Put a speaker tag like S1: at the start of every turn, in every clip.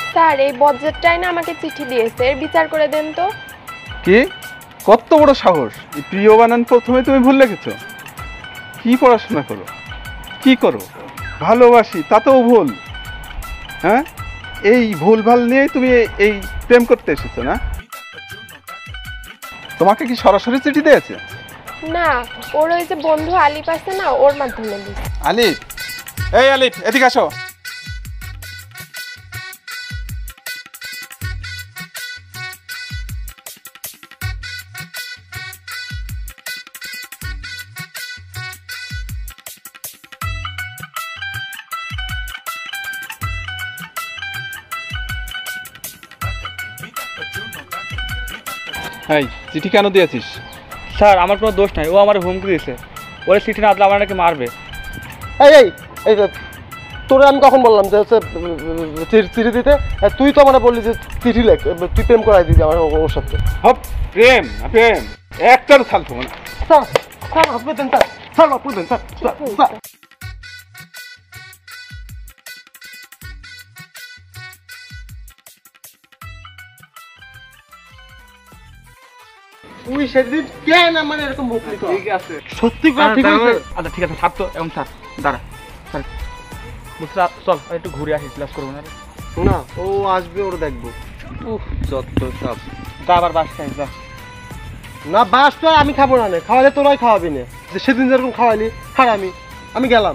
S1: Sir এই বজ্জাতটাই না আমাকে চিঠি দিয়েছে, এর বিচার করে দেন তো।
S2: কি কত বড় সাহস! এই প্রিয় বানান প্রথমে তুমি ভুল লিখেছো? কি পড়াশোনা করো, কি করো? ভালোবাসি তাতেও ভুল? হ্যাঁ, এই ভুলভাল নিয়ে তুমি এই প্রেম করতে এসেছো না? তোমাকে কি সরাসরি চিঠি দিয়েছে?
S1: না, ওর ওই যে বন্ধু আলিফ আছে না, ওর মাধ্যমে দিয়েছে।
S2: আলিফ? এই আলিফ, এদিকে আসো। চিঠি কেন দিয়েছিস?
S3: স্যার আমার কোনো দোষ নাই, ও আমার হুমকি দিয়েছে, ওর চিঠি না দিলে আমার নাকি মারবে।
S4: এই এই এই তোরে আমি কখন বললাম যে হচ্ছে চিঠি দিতে? তুই তো মানে বললি যে চিঠি লেখ, তুই প্রেম করাই দিবি আমার ওর সাথে।
S2: হপ, প্রেম প্রেম একটারও ছালতো না।
S4: স্যার স্যার আপনি দেন, স্যার স্যার আপনি দেন, স্যার স্যার। তুই সেদিন কেন মানে এরকম বকলি?
S3: ঠিক আছে,
S4: সত্যি কথা ঠিক আছে।
S3: আচ্ছা ঠিক আছে, ছাড় তো এখন, ছাড়, দাঁড়া বুঝতে, চল একটু ঘুরে আসি, ক্লাস করবো না।
S4: না, ও আসবে, ওর দেখবো।
S3: যত সব, যা আবার বাস খাই যা।
S4: না বাস তো আমি খাবো না, খাওয়ালে তোরাই খাওয়াবি না, যে সেদিন যেরকম খাওয়ালি ছাড়। আমি গেলাম।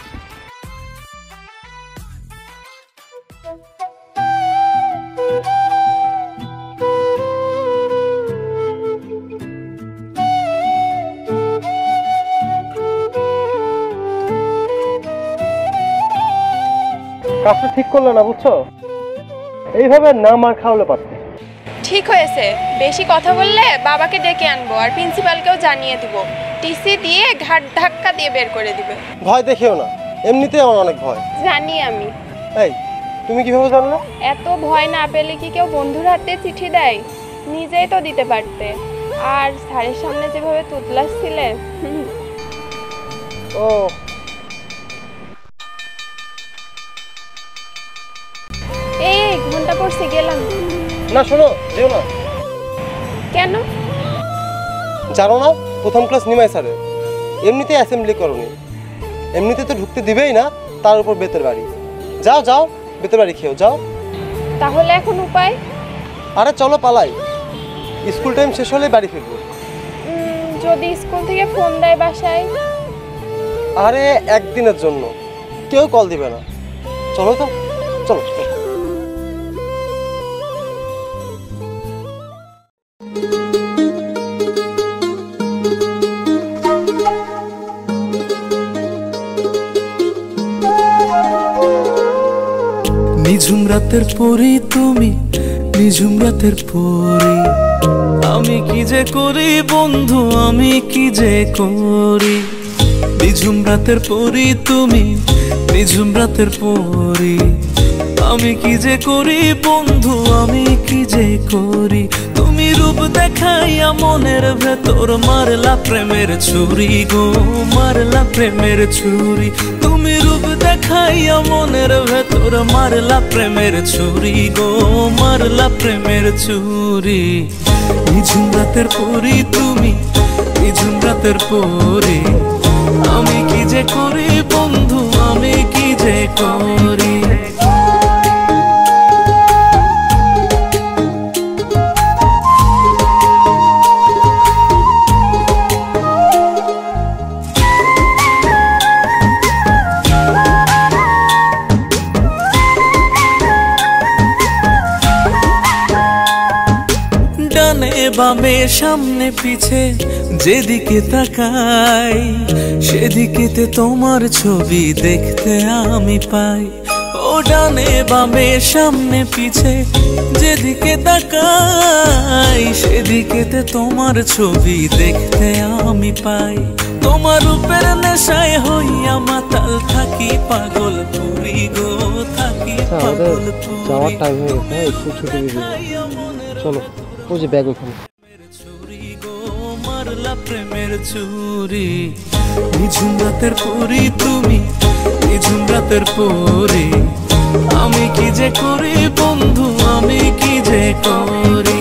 S4: কাজটা ঠিক করলো না, বুঝছো? এইভাবে না মার খাওয়ালে পারতে।
S1: ঠিক হয়েছে, বেশি কথা বললে বাবাকে ডেকে আনবো আর প্রিন্সিপালকেও জানিয়ে দিব। টিসি দিয়ে ঘাট ধাক্কা দিয়ে বের করে দিবে।
S4: ভয় দেখিও না, এমনিতেই আমার অনেক ভয়।
S1: জানি আমি।
S4: এই তুমি কিভাবে জানলে?
S1: এত ভয় না পেলে কি কেউ বন্ধুর হাতে চিঠি দেয়? নিজেই তো দিতে পারতে। আর স্যারের সামনে যেভাবে তুতলাচ্ছিলে।
S4: ও
S1: এই ঘন্টা পড়ছে, গেলাম।
S4: না শোনো, যেও না।
S1: কেন?
S4: জানো না প্রথম ক্লাস নিমাই স্যারে এমনিতে অ্যাসেম্বলি করনি, এমনিতে তো ঢুকতে দিবেই না, তার উপর বেতের বাড়ি। যাও যাও, বেতের বাড়ি খেও যাও।
S1: তাহলে এখন উপায়?
S4: আরে চলো পালাই, স্কুল টাইম শেষ হলে বাড়ি ফিরবো।
S1: যদি স্কুল থেকে ফোন দেয় বাসায়?
S4: আরে একদিনের জন্য, কেউ কল দিবে না। চলো তো, চলো।
S5: নিঝুম রাতের পরি তুমি, নিঝুম রাতের পরি, আমি কি যে করি বন্ধু, আমি কি যে করি। নিঝুম রাতের পরি তুমি, নিঝুম রাতের পরি, আমি কি যে করি বন্ধু, আমি কি যে করি। তুমি রূপ দেখাইয়া মনের ভেতর মারলা প্রেমের ছুরি গো, মারলা প্রেমের ছুরি। তুমি রূপ দেখাইয়া মনের ভেতর মারলা প্রেমের ছুরি গো, মারলা প্রেমের ছুরি। নিঝুম রাতের পরি তুমি, নিঝুম রাতের পরি, আমি কি যে করি বন্ধু, আমি কি যে করি। বামে সামনে পিছে যেদিকে তাকাই, সেদিকেতে তোমার ছবি দেখতে আমি পাই। ও ডানে বামে সামনে পিছে যেদিকে তাকাই, সেদিকেতে তোমার ছবি দেখতে আমি পাই। তোমার রূপের নেশায় হইয়া মাতাল থাকি, পাগল পুরি গো থাকি, পাগল পুরি।
S4: চলো, ওই যে ব্যাগ ওখানে।
S5: ছুরি গো মারলা প্রেমের ছুরি। নিঝুম রাতের পরি তুমি, নিঝুম রাতের পরি, আমি কি যে করি বন্ধু, আমি কি যে করি।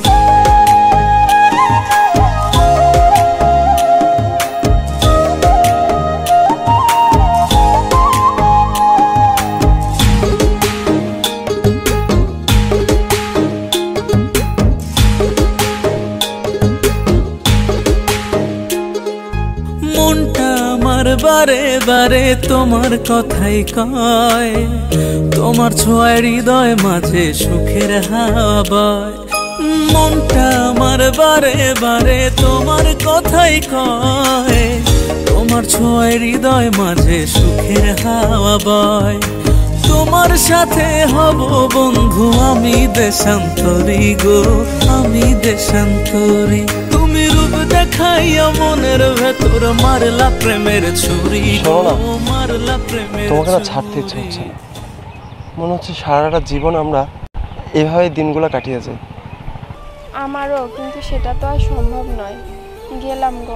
S5: মনটা আমার বারে বারে তোমার কথাই কয়, তোমার ছোঁয়ায় হৃদয় মাঝে সুখের হাওয়া বয়। মনটা আমার বারে বারে তোমার কথাই কয়, তোমার ছোঁয়ায় হৃদয় মাঝে সুখের হাওয়া বয়। তোমার সাথে হব বন্ধু আমি দেশান্তরী গো, আমি দেশান্তরী। তুমি রূপ দেখাইয়া মনের ভেতর মারলা প্রেমের ছুরি গো, মারলা প্রেমের।
S4: তোমাকে না ছাড়তে ইচ্ছে হচ্ছে না, মনে হচ্ছে সারাটা জীবন আমরা এভাবে দিনগুলো কাটিয়ে যাই।
S1: আমারও, কিন্তু সেটা তো আর সম্ভব নয়। গেলাম গো।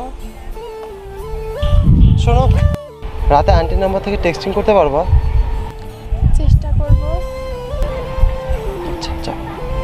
S4: শোনো, রাতে আন্টির নাম্বার থেকে টেক্সটিং করতে পারবা?
S1: চেষ্টা করব।
S4: আচ্ছা আচ্ছা।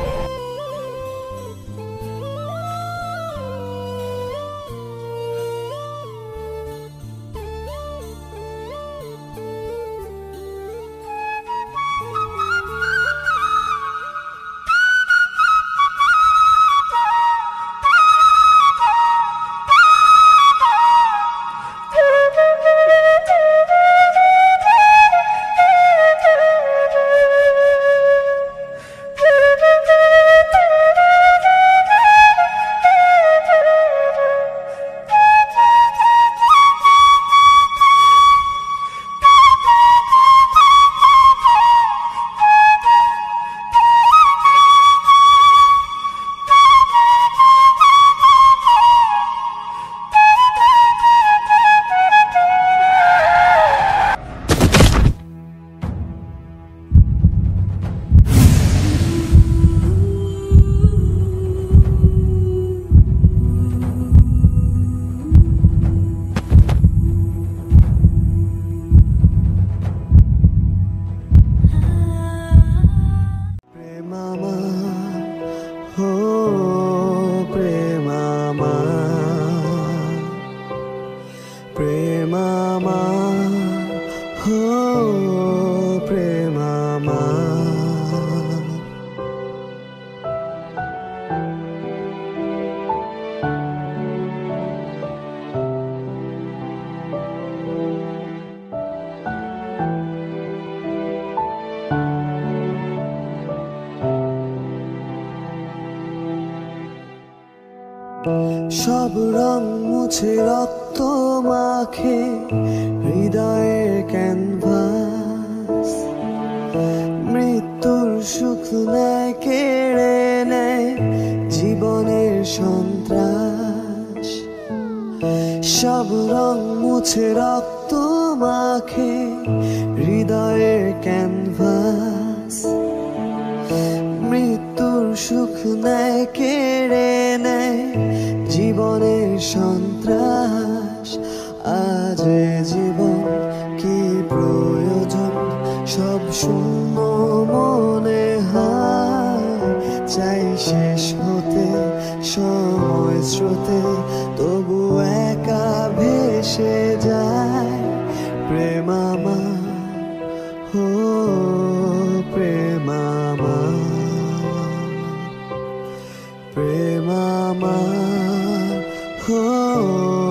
S5: সব রং মুছে রক্ত মাখে হৃদয়ের ক্যানভাস, মৃত্যুর সুখ নেয় কেড়ে নেয় জীবনের সন্ত্রাস। সব রং মুছে রক্ত মাখে হৃদয়ের ক্যানভাস, মৃত্যুর সুখ নেয় কেড়ে নেয় জীবনের সন্ত্রাস। আজ জীবন কি প্রয়োজন, সব শূন্য মনে হয়। চাই শেষ হতে সময় স্রোতে, তবু একা ভেসে যায় প্রেম আমার, ও প্রেম আমার, প্রেম আমার, ও